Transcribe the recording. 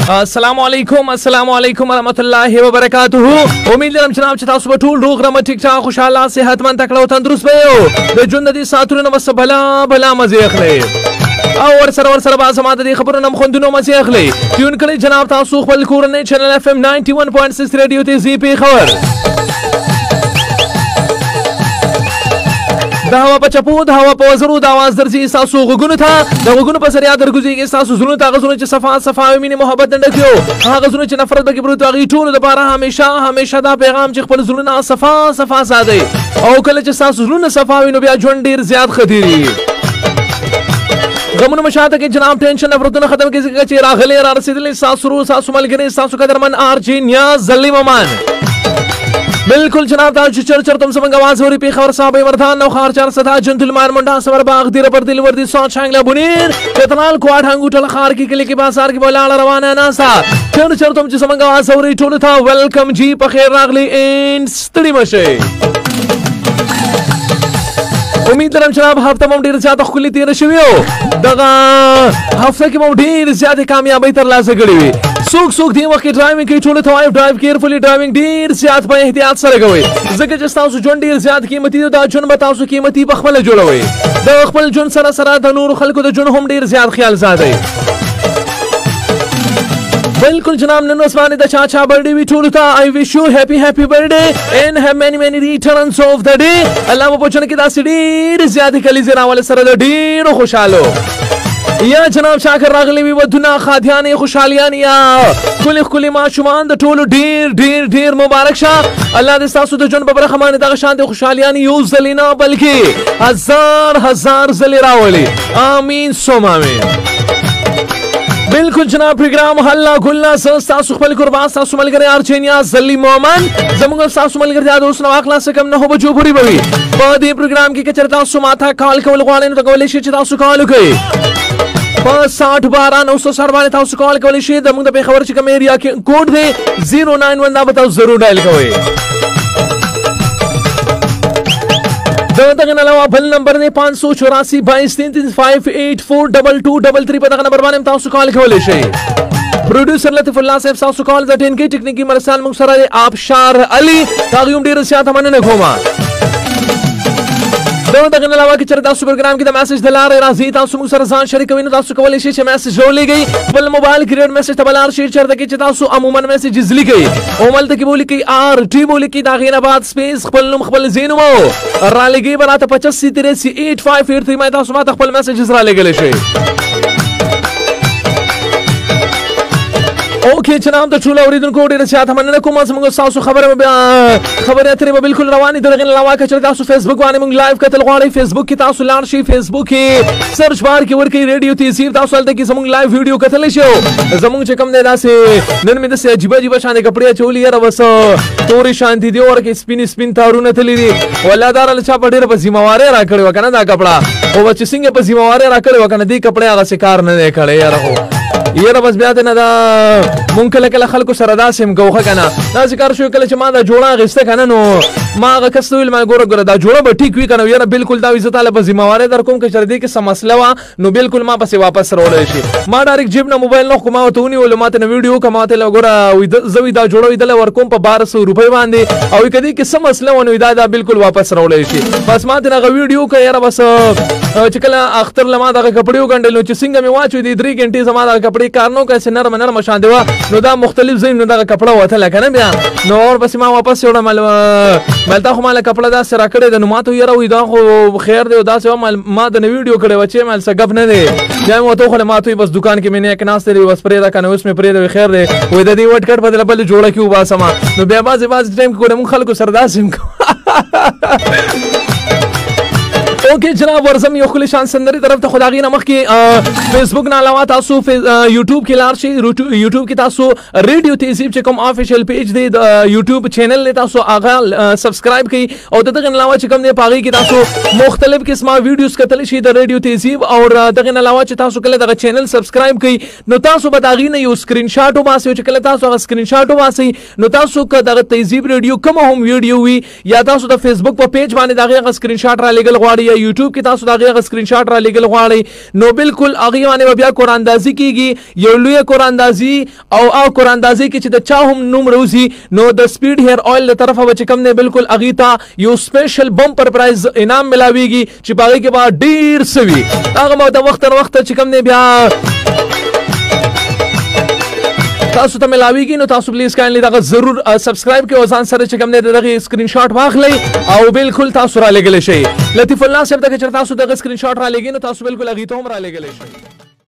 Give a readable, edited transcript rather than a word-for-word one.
अस्सलाम वालेकुम रहमतुल्लाहि व बरकातुहू। उम्मीद लरम जनाब چې تاسو به ټول روغ رمټ ټیک ټاک خوشاله صحتمند تکړه او تندرست به یو د ژوند د ساتونو مس بلا مزه اخلي او ور سره با سماعت دي خبرونه مخوندونو مزه اخلي ټیون کړئ جناب تاسو خپل کورنۍ چینل اف ام 91.6 رادیو ته زی پی خبر د هوا په چپو د هوا په وزرو د आवाज درځي تاسو غوګونو ته د غوګونو په سریه درګوزيږي تاسو زړونو ته غوښنه چې صفا مینه محبت نډکیو هغه زړونو چې نفرت بګي پروت هغه ټول د بارا همیشه دا پیغام چې خپل زړونو صفا ساده او کله چې تاسو زړونو صفا وینو بیا ژوند ډیر زیات خطري غمونو مشاهده کې جناب ټینشن نفرتونه ختم کیږي چې راغلي را رسیدلې تاسو ملګری تاسو قدرمن ارجی نیاز ظلیم امان बिल्कुल जनाब ताज चर्चर तुम समंग आवाज हो रही पे खबर साहब वर्धान नौ खार चार सदा जंतुल मान मंडा सवर बाग दिर पर दिल वर्दी सौ छांगला बुनीर केतनाल क्वाड हंगूटल खार की किले के बाजार की बोला रवाना नासा चर्चर तुम समंग आवाज हो रही टोल था वेलकम जी पखेर रागली इन स्टडी मशे उम्मीद लरम जनाब हफ्ता में ढेर ज्यादा खुली तीर शवियो दगा हफ्ते की ढेर ज्यादा कामयाबी तर लासे गड़ी हुई सूख दी वक्त ड्राइविंग की टोल थवाइव ड्राइव केयरफुली ड्राइविंग ढेर ज्यादा पे एहतियात सरे गए जगह जस्तासु जोन ढेर ज्यादा कीमती दा जोन बतासु कीमती बखमल जोड़वे द खपल जोन सरा द नूर खलको द जोन हम ढेर ज्यादा ख्याल सादे बिल्कुल जनाब ननोस्मानी द चाचा बर्थडे भी टोल था I wish you happy birthday and have many returns of the day अल्लाह वो पोचन की दासी ढेर ज्यादा कली जरा वाले सर द ढेर खुशहालो या जनाब शाकर रागली भी वधुना खाद्यानी खुशहालियां या कुली माशुमान द टोल ढेर मुबारक शाह अल्लाह दे सासु द जोन बबर खमाने द शान दे खुशहालियां यूज जलीना बल्कि हजार जली रावली आमीन सुम आमीन बिल्कुल जनाब प्रोग्राम हल्ला गुल्ला संस्था सुखल कुर्बान सासु मलगर आर्चेनिया जली मोमन जमुग सासु मलगर या दोस्त नवा क्लास कम न हो बजो भरी बवी बदी प्रोग्राम की चरता सुमाथा काल कवल गवाले न तगवले शि चता सुकाल के 56012 तासु कॉल कवले शि दमुग द पे खबर च कम एरिया के कोड दे 091 दा बताओ जरूर डायल कवे दगन अलावा भल नंबर ने 5842235842233 पर नंबर वाले में तासु कॉल कवले शे प्रोड्यूसर लतीफुल्लाह साहब तासु कॉल द टेन के टेक्निकी मरसाल मुखसरा आबशार अली तागियुम डेर सियात हमने ने घोमा दगन अलावा की चरता प्रोग्राम की द मैसेज दला रे राजी तासु मुखसरा जान शरीक कविन तासु कवले शे मैसेज जो ली गई बल मोबाइल क्रिएट मैसेज तबलार शेयर चरता की तासु अमूमन मैसेज ली गई ओमल तक बोली की आर टी बोली की दागिनाबाद स्पेस खपल नुम खपल ज़ेनुमो राले गई बरात 85838583 में तासु मात खपल मैसेज राले गले शे ओके जनाब तो चूला और को डेर से हमने को मस सासु खबर अथरे बिल्कुल रवानी दरगन लवा का चलता फेसबुक वाने मंग लाइव का तलवाड़ी फेसबुक की तासु लारशी फेसबुक की सर्च बार की वर की रेडियो तीसीर तासु अलते की समंग लाइव वीडियो का तले शो जमंग चकम ने दासे नन में दसे अजीब शाने कपड़े चोली यार बस तोरी शांति दी और के स्पिन तारू न थली दी वलादार अलचा पडेर पसीमावारे राखड़े वकना दा कपड़ा ओ बच्चे सिंह पसीमावारे राखड़े वकना दी कपड़े आगा शिकार न दे खड़े यार हो ये बस ब्याते ना दा मुंकल कल खलको सरदा सिम गोखा कना ना जिक्र शो कल चमा दा जोड़ा गस्ते कना नो मा गकस्तुल मा गोर दा जोड़ा ब ठीक वी कना यार बिल्कुल दा इज्जत आले जिम्मेवारी दर कोम के शर्दी के समस्या वा नो बिल्कुल मा बस वापस रोले शी मा डायरेक्ट जिब ना मोबाइल नो कुमा तो नी ओले माते न वीडियो कमाते ल गोरा जवी दा जोड़ा इदले वर कोम प 1200 रुपए बांधे और कदी के समस्या वन विदा बिल्कुल वापस रोले शी बस माते ना वीडियो का यार बस चकला अख्तर लमा दा कपड़ियों गंडल नो चिसिंग में वाच दी 3 घंटे समा दा कपड़े कारनो कैसे नरम शान देवा नो दा मुख्तलिफ ज़िन नो दा कपड़ा होता लगा ना बिया नो और बस मा वापस छोड़ा मलता हो माला कपड़ा दा से रखड़े द नुमा तो यार उ दा को खैर दे दा से मा द वीडियो करे बच्चे माल से गप न दे जाय मो तो खले मा तो बस दुकान के मैंने एक नास दे बस प्रेदा कने उसमें प्रेदा खैर दे वो द दी वट कट बदल बल जोड़ा क्यों बा समा नो बेबाज टाइम को मुख खल को सरदार सिम को ओके जनाब वर्जम यो खुली शान संदरी तरफ तो खुदागी नमक की फेसबुक ना अलावा तासु यूट्यूब की लारशी यूट्यूब की तासु रेडियो तेजीब चकम ऑफिशियल पेज दे यूट्यूब चैनल ले तासु आगा सब्सक्राइब की और तगन अलावा चकम ने पागी की तासु मुख्तलिफ किस्म वीडियोस का तलशी द रेडियो तेजीब और तगन अलावा तासु कले द चैनल सब्सक्राइब की नो तासु बतागी ने यो स्क्रीनशॉट वासे चकले तासु स्क्रीनशॉट वासे नो तासु का द तेजीब रेडियो कम होम वीडियो हुई या तासु द फेसबुक पर पेज माने द स्क्रीनशॉट रा लेगल गवाड़ी بیا YouTube کې تاسو دا غي سکرین شاټ را لګل غواړئ نو بالکل هغه باندې بیا قران اندازي کیږي یو لوی قران اندازي او قران اندازي کې چې د چا هم نوم روزي نو د سپیډ هیر آیل له طرفه چې کم نه بالکل اغیتا یو سپیشل بمپر پرایز انعام ملاويږي چې باغې کې با ډیر سوي هغه مو د وخت تر وخت چې کم نه بیا تاسو ته ملاويږي نو تاسو پلیز کایندلی دا ضرور سبسکرایب کړئ او ځان سره چې کوم نه دغه سکرین شاټ واخلئ او بالکل تاسو را لګل شي لطیف الله صاحب ته چې تاسو دغه سکرین شاټ را لګی نو تاسو بالکل اغه ته هم را لګل شي